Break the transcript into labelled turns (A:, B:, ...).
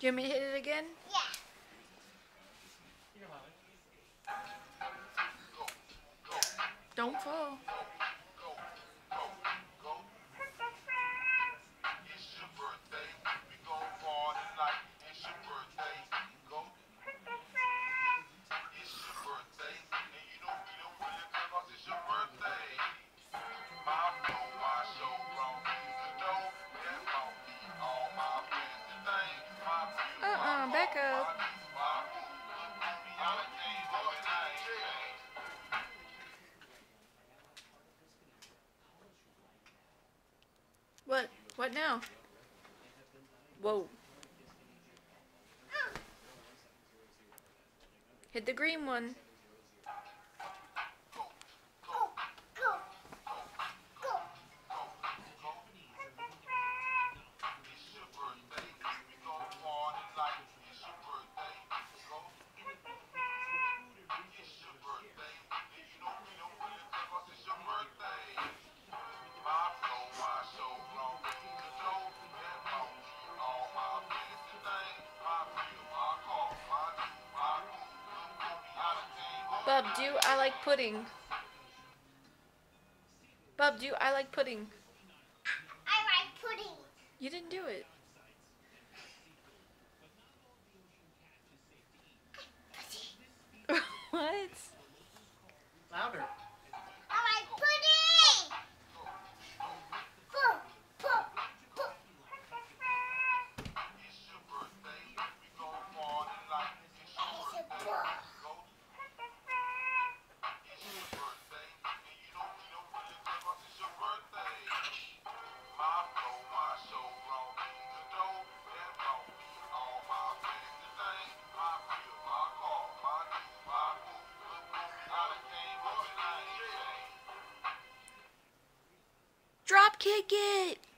A: You want me to hit it again?
B: Yeah.
A: Don't fall. Back up. What? What now? Whoa. Hit the green one. Bub, do I like pudding? Bub, do I like pudding?
B: I like pudding.
A: You didn't do it. What?
C: Louder.
B: I like pudding.
A: Drop kick it!